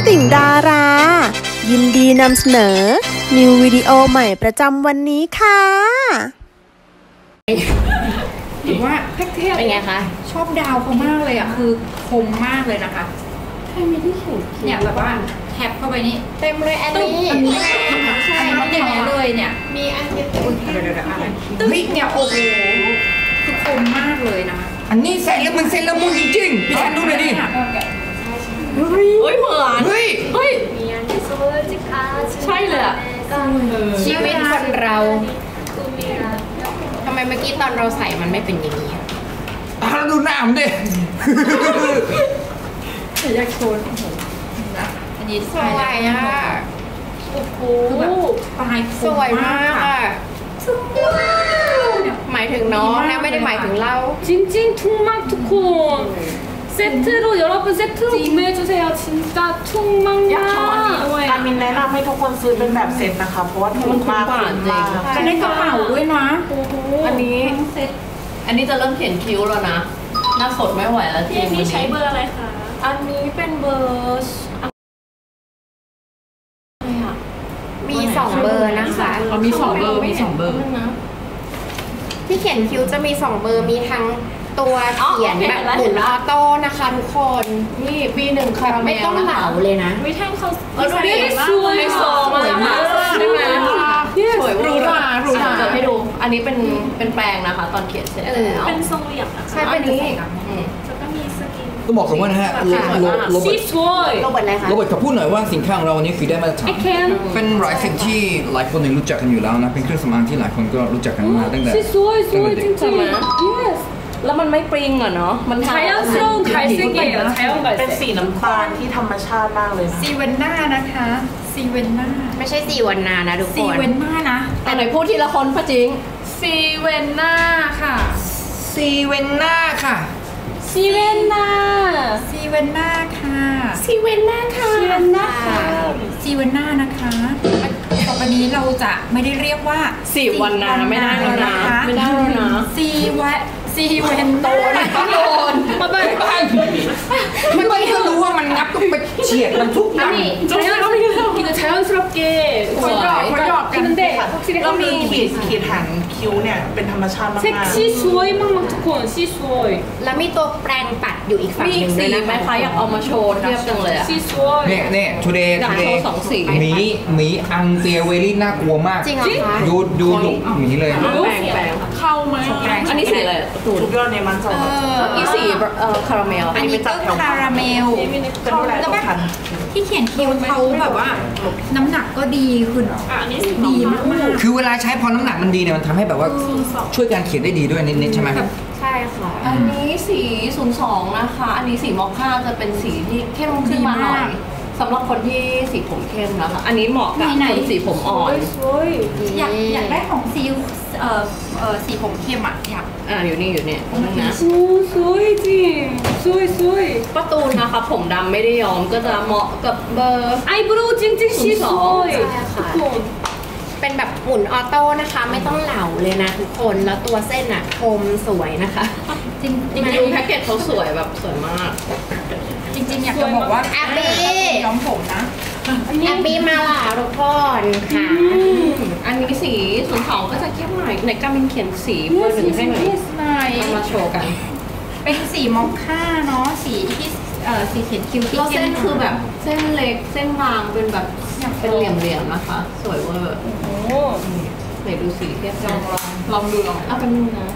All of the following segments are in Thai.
ติ่งดารายินดีนำเสนอนิววิดีโอใหม่ประจำวันนี้ค่ะถือว่าเท่ๆเป็นไงคะชอบดาวเขามากเลยอ่ะคือคมมากเลยนะคะใครมีที่เขียนเนี่ยแบบว่าแท็บเข้าไปนี่เต็มเลยอันนี้ใช่มันอย่างนี้เลยเนี่ยมีอันนี้เดี๋ยวอะไรตึ๊กเนี่ยโอ้โหคือคมมากเลยนะอันนี้ใส่แล้วมันเซเลมูนจริงๆพี่แทนดูหน่อยดิเฮ้ยเหมือนเฮ้ยใช่เลยอ่ะชีวิตคนเราทำไมเมื่อกี้ตอนเราใส่มันไม่เป็นอย่างนี้เราดูหน้ามันดิอยากโชว์อันนี้สวยอ่ะโอ้โหปลายสวยมากอ่ะหมายถึงน้องนะไม่ได้หมายถึงเราจริงๆทุ่งมากทุกคน세트로 구매해주세요. 진짜 퉁망나. การมินแนะนำให้ทุกคนซื้อเป็นแบบเซ็ตนะคะเพราะว่าถูกมากจะได้กระเป๋าด้วยนะอันนี้จะเริ่มเขียนคิ้วแล้วนะหน้าสดไม่ไหวแล้วจริงวันนี้ใช้เบอร์อะไรคะอันนี้เป็นเบอร์มี2 เบอร์นะคะมี2 เบอร์ที่เขียนคิ้วจะมี2 เบอร์มีทั้งตัวเขียนแบบหมุนออโต้นะคะทุกคนนี่B1ค่ะไม่ต้องเหลาเลยนะวิธีเขาดูดิสวยมากใช่ไหมสวยหรูหราจะให้ดูอันนี้เป็นแปลงนะคะตอนเขียนเสร็จแล้วเป็นทรงเหลี่ยมนะคะใช่เป็นนี้จะก็มีสกินต้องบอกกันว่านะฮะโรเบิร์ตอะไรคะโรเบิร์ตเขาพูดหน่อยว่าสินค้าของเราวันนี้คือได้มาตรฐานเป็นหลายสิ่งที่หลายคนรู้จักกันอยู่แล้วนะเป็นเครื่องสำอางที่หลายคนก็รู้จักกันมาตั้งแต่สวยจริงๆแล้วมันไม่ปริงอะเนาะมัน자연스러운 갈색이에요 เป็นสีน้ำตาลที่ธรรมชาติมากเลยซีเวนน่านะคะซีเวนน่าไม่ใช่ซีวันนานะทุกคนซีเวนน่านะแต่ไหนพูดทีละคนป้าจิงซีเวนน่าค่ะซีเวนน่าค่ะซีเวนน่าซีเวนน่าค่ะซีเวนน่าค่ะซีเวนน่าค่ะซีเวนน่านะคะต่อไปนี้เราจะไม่ได้เรียกว่าซีวันนาไม่ได้แล้วนะไม่ได้แล้วนะซีเวนโตนะต้องโดนมาไปมันไม่รู้ว่ามันงับต้องไปเฉียดมันทุกอย่าง 자연스럽게 แล้วมีขีดหางคิ้วเนี่ยเป็นธรรมชาติมาก 섹시สวยมากทุกคนซีสวยแล้วมีตัวแปรงปัดอยู่อีกฝั่งหนึ่งด้วยนะคะอยากเอามาโชว์เทียบจังเลยอะซีสวยเนี่ยทูเดย์หมีอังเตียเวลี่น่ากลัวมากจริงเหรอคะดูลุกหมีเลยแปรงเข้าไหมอันนี้สีอะไรทุกยอดในมันสองนี่สีคาราเมลอันนี้ก็คาราเมลแล้วแบบที่เขียนคิ้วเขาแบบว่าน้ำหนักก็ดีขึ้นดีมากคือเวลาใช้พอน้ำหนักมันดีเนี่ยมันทำให้แบบว่าช่วยการเขียนได้ดีด้วยนิดๆใช่ไหมใช่ค่ะอันนี้สี02นะคะอันนี้สีมอคค่าจะเป็นสีที่เข้มขึ้นมาหน่อยสำหรับคนที่สีผมเข้มนะคะอันนี้เหมาะกับคนสีผมอ่อนอยากได้ของสีผมเข้มอ่ะอยากอยู่นี่นะสวยจริงสวยประตูนะคะผมดำไม่ได้ย้อมก็จะเหมาะกับเบอร์ไอบรูจริงๆสีสวยค่ะเป็นแบบหมุนออโต้นะคะไม่ต้องเหลาเลยนะทุกคนแล้วตัวเส้นอะคมสวยนะคะจริงดูแพ็กเกจเขาสวยแบบสวยมากจริงๆอยากจะบอกว่าแอบบี้ย้อมผมนะแอบบี้มาล่ะทุกคนค่ะอันนี้สี02ก็จะเข้มหน่อยในการเป็นเขียนสีเบอร์1ให้หน่อยมาโชว์กันเป็นสีมอคค่าเนาะสีที่สีเขียนคิ้วที่เส้นคือแบบเส้นเล็กเส้นบางเป็นแบบเป็นเหลี่ยมๆนะคะสวยเวอร์โอ้ไหนดูสีเทียบกันลองเอาเป็นนู่นนะ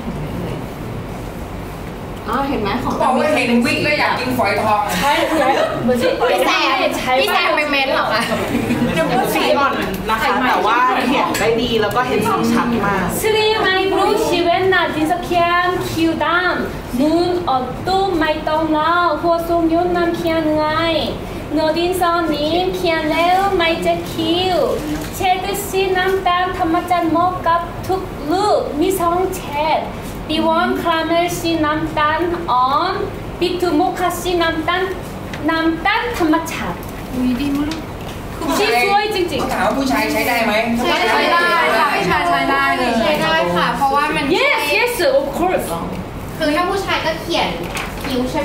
เห็นไหมของบอกว่าเห็นวิกแล้วอยากกินฝอยทองใช่พี่แซมไปเม้นหรอคะสีอ่อนนะคะแต่ว่าเขียนได้ดีแล้วก็เห็นสีชัดมากสรีไมโครชีเวนนาดิสเคียนคิวดามนูนออตู้ไม่ต้องเล่าหัวสูงยนน้ำเขียนไงโนดินซอนนี้เขียนแล้วไม่จะคิวเช็ดสีน้ำตาลธรรมชาติเหมาะกับทุกลูกมี2 เฉดB1 คาราเมลสีน้ำตาลอ่อน B2 โมคาสีน้ำตาลธรรมชาติดีมากสีสวยจริงๆถามว่าผู้ชายใช้ได้ไหมใช้ได้ค่ะผู้ชายใช้ได้เลยใช้ได้ค่ะเพราะว่ามัน yes of course คือถ้าผู้ชายก็เขียนคิ้วใช่ไหม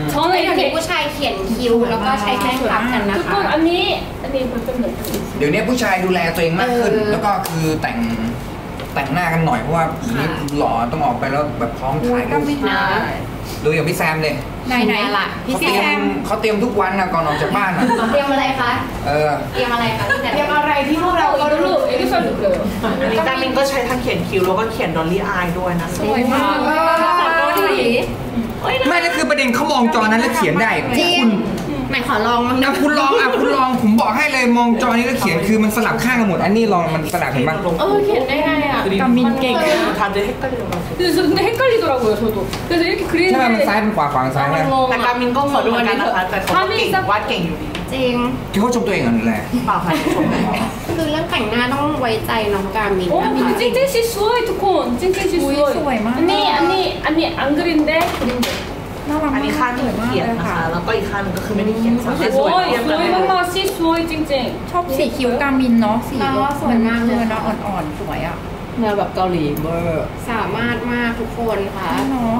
저는 เดี๋ยวนี้ 이렇게 ผู้ชายเขียนคิ้วแล้วก็ใช้แป้งพับกันนะคะ 두콘 언니 볼펜 넣고 เดี๋ยวนี้ผู้ชายดูแลตัวเองมากขึ้น แล้วก็คือแต่งหน้ากันหน่อยเพราะว่านี้หล่อต้องออกไปแล้วแบบพร้อมถ่ายรูปดูอย่างพี่แซมเลยไหนล่ะพี่แซมเขาเตรียมทุกวันนะก่อนออกจากบ้านนะเตรียมอะไรคะ เตรียมอะไรคะพี่แซมเรียกอะไรที่พวกเราก็รู้ 이걸로 여기서 넣어요 อันนี้การมินก็ใช้ทั้งเขียนคิ้วแล้วก็เขียนดอลลี่อายด้วยนะสวยมากขอโทษทีไม่นั่นคือประเด็นเขามองจอนั้นแล้วเขียนได้จริงไหนขอลองมั้งนะคุณลองผมบอกให้เลยมองจอนี้แล้วเขียนคือมันสลับข้างกันหมดอันนี้ลองมันสลับเห็นปะเขียนได้ไงอ่ะกามินเก่งทำได้ให้กันอยู่ 근데 헷갈리더라고요 저도 그래서 이렇게 ใช่ไหม 그리는데 มันซ้ายเป็นขวาซ้ายนะแต่การมินก็เหมือนกันนะคะแต่เขาเก่งวาดเก่งอยู่ดีจริงที่เขาชมตัวเองอะไรเปล่าค่ะชมเลยคือเรื่องแต่งหน้าต้องไว้ใจน้องกามิน 어 นะคะ 근데 찡찡씨 수어이 두콘 찡찡씨 수어이 언니 안 그린데 그린데 อันนี้ข้างที่เขียนนะคะแล้วก็อีกข้างนึงก็คือไม่ได้เขียนสามารถสวย 수어이 เทียบกัน 수어이 ได้เลย 막마씨 수어이 찡찡 ชอบสีคิ้วกามินเนาะสีเนาะสวยมากเลยเนาะอ่อนๆสวยอ่ะแนวแบบเกาหลีเบอร์สามารถมากทุกคนค่ะเนาะ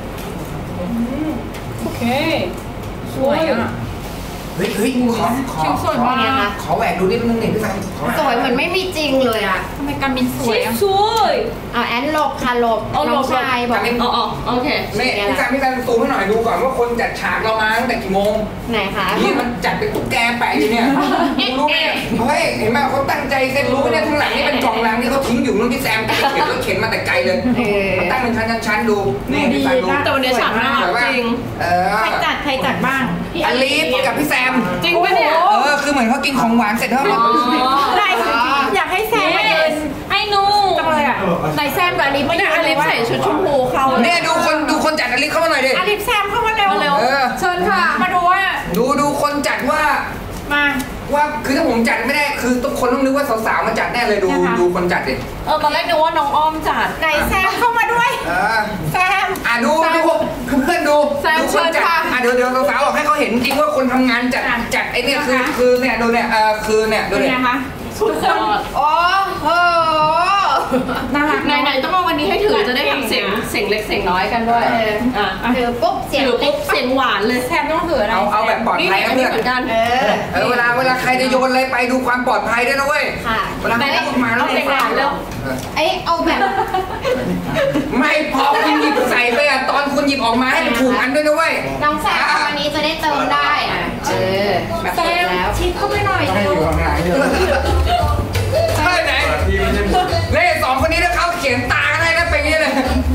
오케이 สวยอ่ะเฮ้ยคิ้วสวยมากขอแหวกดูนิดนึงนี่พี่แซมสวยเหมือนไม่มีจริงเลยอ่ะทำไมกามินสวย 씨 อ่ะ 수어이 เอาแอนลบค่ะลบน้องชายบอกโอเคนี่พี่แซมซูมให้หน่อยดูก่อนว่าคนจัดฉากเรามาตั้งแต่กี่โมงไหนคะนี่มันจัดเป็นตุ๊กแกแปะอยู่เนี่ยรู้ไหมเฮ้ยเห็นไหมเขาตั้งใจเซ็ตรู้ไหมเนี่ยทั้งหลังนี่เป็นกล่องลังที่เขาทิ้งอยู่นู่นพี่แซมเข็นรถเข็นมาแต่ไกลเลยเขาตั้งเป็นชั้นดูนี่พี่แซมดูแต่วันนี้ฉากน่ารักจริงใครจัดบ้างอลีฟกับพี่แซมจริงปะเนี่ยคือเหมือนเขากินของหวานเสร็จแล้วได้อยากให้แซมมาเดิน I know จังเลยอ่ะไหนแซมกับอลิฟไม่ได้อลิฟใส่ชุดชมพูเข้าเนี่ยดูคนจัดอลีฟเข้ามาหน่อยดิอลิฟแซมเข้ามาเร็วเชิญค่ะมาดูว่าดูคนจัดว่ามาว่าคือถ้าผมจัดไม่ได้คือทุกคนต้องนึกว่าสาวๆมาจัดแน่เลยดูคนจัดดิตอนแรกนึกว่าน้องอ้อมจัดไหนแซมเข้ามาด้วยแซมดูเพื่อนดูแซมดูคนจัดเชิญค่ะเดี๋ยวสาวๆบอกให้เขาเห็นจริงว่าคนทำงานจัดไอ้เนี่ยคือเนี่ยดูเนี่ยคือเนี่ยดูเป็นเนี่ยไงคะทุกคนโอ้โหน่ารักไหนๆต้องเอาวันนี้ให้ถือจะได้ทำเสียงเล็กเสียงน้อยกันด้วยอ่ะคือปุ๊บเสียงถือเล็ปุ๊กบเสียงหวานเลยแซมต้องถืออะไรเอาแบบปลอดนี่ภัยอันะนนี้เพื่อนเหมือนกันเวลาใครจะโยนอะไรไปดูความปลอดภัยด้วยนะเว้ยค่ะเวลาเขาพูดมาแล้วเอาเสียงหวานเร็วเอาแบบไม่พอคุณหยิบใส่ไปตอนคุณหยิบออกมาให้มันถูกอันด้วยนะเว้ยน้องแซมวันนี้จะได้เติมได้แบบแซเสร็จมแล้วชิดเข้าไปหน่อยให้อยู่ข้างหลังใช่ไหนเล่สองคนนี้ถ้าเขาเขียนตาได้นะเป็นอย่างนี้เลย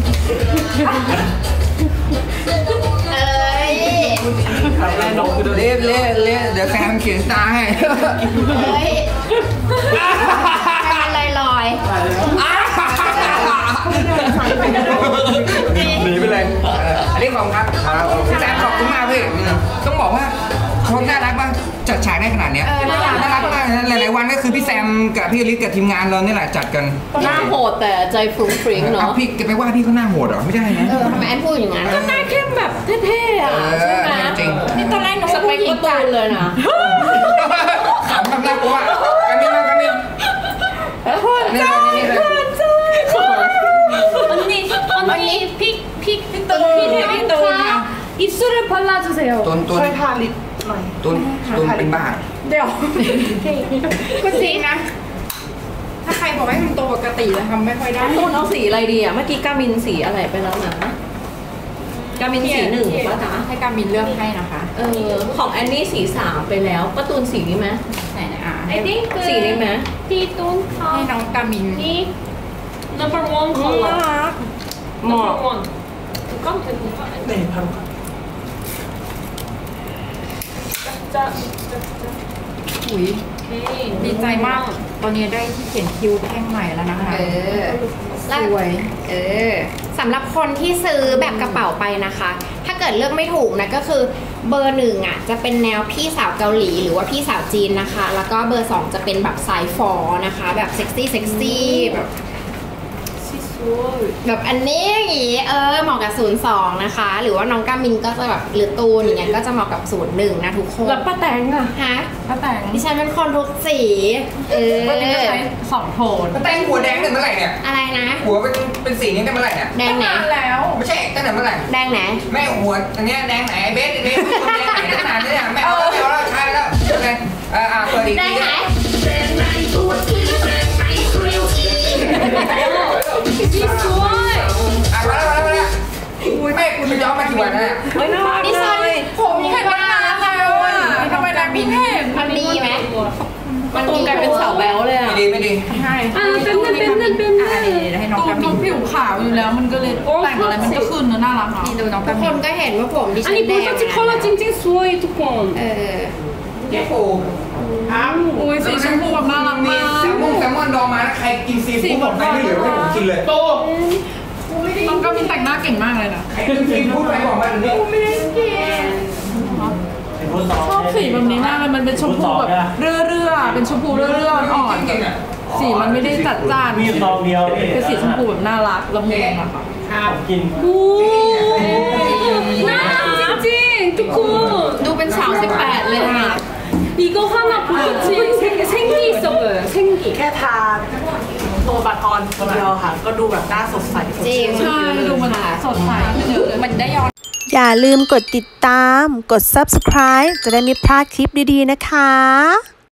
เอ้ยเละเดี๋ยวแซมเขียนตาให้เฮ้ยให้มันลอยหนีไปเลยอันนี้ของครับแซมขอบคุณมากพี่ต้องบอกว่าเขาน่ารักมากจัดฉากได้ขนาดเนี้ยน่ารักมากหลายๆวันก็คือพี่แซมกับพี่อลิศกับทีมงานเราเนี่ยแหละจัดกันหน้าโหดแต่ใจฟรุ้งฟริ้งเนาะพี่ไปว่าพี่เขาหน้าโหดเหรอไม่ได้นะทำไมแอนพูดอย่างนั้นหน้าเข้มแบบเท่ๆอ่ะใช่ไหมจริงนี่ตอนแรกนึกสว่าเปผู้คหญิก็งตูจัดนเลยนะขำแบบน่ากลัวกันนิดนี่เลย 언니 픽 입술을 발라주세요 ตุนช่วยทาลิปหน่อยเป็นบ้าเดี๋ยวก็จริงนะ ถ้าใครบอกให้ทำตัวปกติจะทำไม่ค่อยได้ตูนเอาสีอะไรดีอ่ะ เมื่อกี้กามินสีอะไรไปแล้วนะกามินสีหนึ่งป่ะจ๊ะให้กามินเลือกให้นะคะของแอนนี่สีสามไปแล้วป้าตูนสีนี้ไหมไหนๆ I think สีนี้ไหม he don't ให้น้องกามิน he number one color เหมาะ number one 잠깐 대구가 เนี่ยพันอุ้ยดีใจมาก ตอนนี้ได้ที่เขียนคิ้วแท่งใหม่แล้วนะคะสวยสำหรับคนที่ซื้อแบบกระเป๋าไปนะคะ ถ้าเกิดเลือกไม่ถูกนะก็คือเบอร์1จะเป็นแนวพี่สาวเกาหลีหรือว่าพี่สาวจีนนะคะ แล้วก็เบอร์2จะเป็นแบบสายฟอนะคะแบบเซ็กซี่แบบแบบอันนี้อย่างงี้เหมาะกับ02นะคะ หรือว่าน้องกามินก็จะแบบหรือตูนอย่างเงี้ยก็จะเหมาะกับ01นะทุกคนแล้วป้าแตงอะฮะป้าแตงดิฉันเป็นคนทุกสีป้าแตงก็ใช้2โทนแต่งหัวแดงตั้งแต่เมื่อไหร่เนี่ยอะไรนะหัวเป็นสีนี้ตั้งแต่เมื่อไหร่เนี่ยแดงไหนแล้วไม่ใช่ตั้งแต่เมื่อไหร่แดงไหนแม่หัวอันเนี้ยแดงไหนเบสแดงไหนตั้งนานเนี่ยไม่เอาแล้วใช่แล้วโอเคเปิดอีกแดทีงไหนพี่สวยมาแล้วไม่คุณย้อมมากี่วันนะไม่น่ารักดิฉันเลยผมเห็นมานานแล้วอ่ะทำไมนางบินเห็นมันดีไหมมันตูนกลายเป็นสาวแบ๊วเลยอ่ะไม่ดีใช่เป็นให้น้องกามินผิวขาวอยู่แล้วมันก็เลยแต่งอะไรมันก็ขึ้นน่ารักเนาะดูน้องทุกากคมินนก็เห็นว่าผมดิฉัน 아니 แดง 볼터치 컬러 찡찡 수어이 두콘 เจ๊ปูอุ้ยสีชมพูแบบน่ารักมากแซลมอนดองมาใครกินซีฟู้ดหมดไปไม่เหลือให้ผมกินเลยโตน้องกามินแต่งหน้าเก่งมากเลยนะใครกินซีฟู้ดไปบอกมาถึงนี้ชอบสีแบบนี้มากเลยมันเป็นชมพูแบบเรื่อๆเป็นชมพูเรื่อๆอ่อนๆสีมันไม่ได้จัดจ้านมีซองเดียวเป็นสีชมพูแบบน่ารักละมุนอะค่ะกิน 오 나랑 찡찡 두콘 ดูเป็นสาว18เลยอ่ะ 이거 하나 볼터치 생기 있어 보여요 생기 แค่ทาตัวบัตรออนคนเดียวค่ะ ก็ดูแบบหน้าสดใสจริงใช่ดูมันสดใสขึ้นเยอะเลยมันได้ย้อนอย่าลืมกดติดตาม กด subscribe จะได้ไม่พลาดคลิปดีๆนะคะ